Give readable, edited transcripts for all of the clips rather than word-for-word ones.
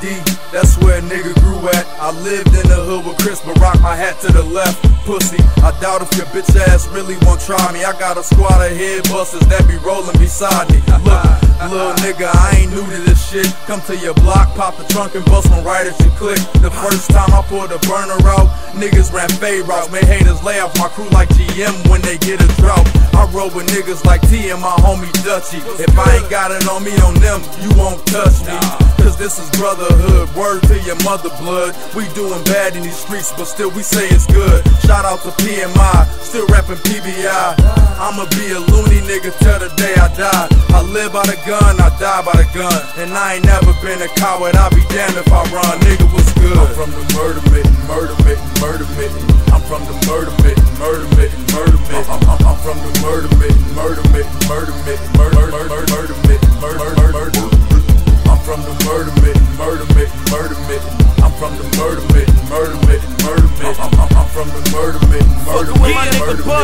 D, that's where a nigga grew at. I lived in the hood with Chris, but rock my hat to the left. Pussy, I doubt if your bitch ass really won't try me. I got a squad of head busters that be rolling beside me. Look, little nigga, I ain't new to this shit. Come to your block, pop the trunk and bust one right at your click. The first time I pulled a burner out, niggas ran fade routes. Made haters lay off my crew like GM when they get a drought. I roll with niggas like T and my homie Dutchy. If I ain't got it on me on them, you won't touch me. Cause this is brotherhood, word to your mother blood. We doing bad in these streets, but still we say it's good. Shout out to PMI, still rapping PBI. I'ma be a loony nigga till the day I die. I live by the gun, I die by the gun. And I ain't never been a coward, I'll be damned if I run. Nigga, what's good? I'm from the murder mitten, murder mitten, murder mitten. I'm from the murder mitten, murder mitten, murder mitten. I'm from the murder mitten, murder mitten, murder mitten, murder mitten, murder. I'm from the murder mitten, murder mitten, murder mitten. I'm from the murder mitten, murder mitten, murder mitten. I'm from the murder mitten, murder mitten,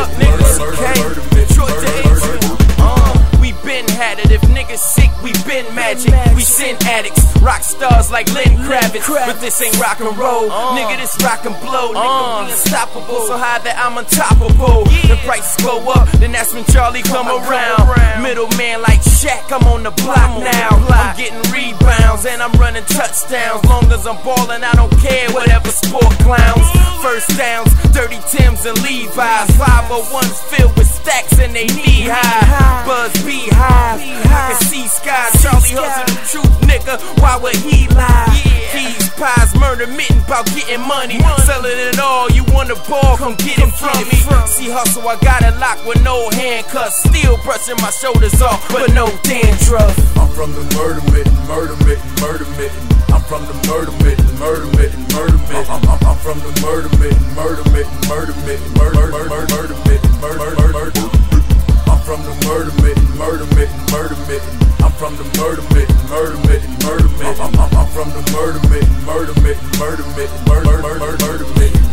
murder mitten. We been had it. If niggas sick, we been magic. We sin addicts, rock stars like Lenny Kravitz. But this ain't rock and roll, nigga. This rock and blow. Nigga, we unstoppable, so high that I'm untoppable. The prices go up, then that's when Charlie come around. Middleman like Shaq, I'm on the block now. I'm getting rebounds and I'm running touchdowns. Long as I'm ballin', I don't care whatever sport clowns. First downs, dirty Timbs and Levi's. 501s filled with stacks and they knee high. Buzz beehive, I can see skies. Charlie hustle the truth, nigga. Why would he lie? Keys, pies, murder mitten, bout getting money. Selling it all, you want the ball, come get it from me. See hustle, I got it locked with no handcuffs. Still brushing my shoulders off, but no dandruff. I'm from the murder mitten, murder mitten, murder mitten. I'm from the murder mitten, murder mitten, murder mitten. I'm from the murder mitten, murder mitten, murder mitten, murder mitten, murder. I'm from the murder mitten, murder mitten, murder mitten. I'm from the murder mitten, murder mitten, murder mitten. I'm from the murder mitten, murder mitten, murder mitten, murder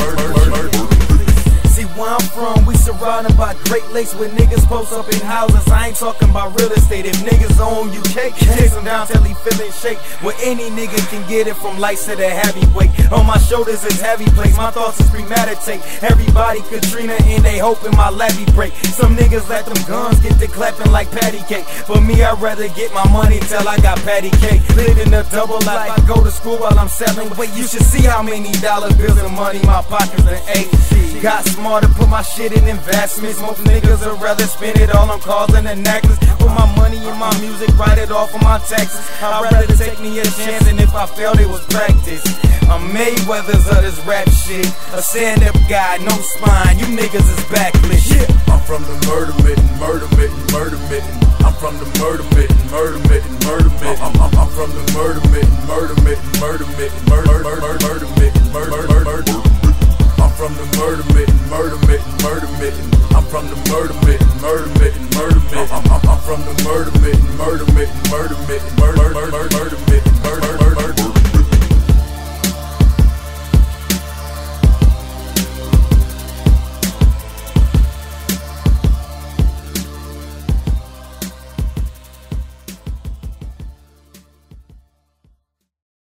mitten. See where I'm from, we surrounded by Great Lakes with niggas post up in houses. I ain't talking about real estate. If niggas own you cake, chase him down till he feelin' shake. Where any nigga can get it from lights to the heavyweight. On my shoulders is heavy plates, my thoughts is premeditate. Everybody Katrina and they hoping my levee break. Some niggas let them guns get to clapping like patty cake. For me, I'd rather get my money till I got patty cake. Living a double life, I go to school while I'm selling. Wait, you should see how many dollar bills and money my pockets done ate. Got smart to put my shit in investments. Most niggas would rather spend it all on cars and a necklace. Put my money in my music, write it off on my taxes. I'd rather take me a chance, and if I failed, it was practice. I'm Mayweather's of this rap shit. A stand-up guy, no spine. You niggas is backless. I'm from the murder mitten, murder mitten, murder mitten. I'm from the murder mitten, murder mitten, murder mitten. I'm from the murder mitten, murder mitten, murder mitten, murder mitten, murder. I'm from the murder mitten, murder mitten, murder mitten. I'm from the murder mitten, murder mitten, murder mitten. I'm from the murder mitten, murder mitten, murder mitten, murder mitten.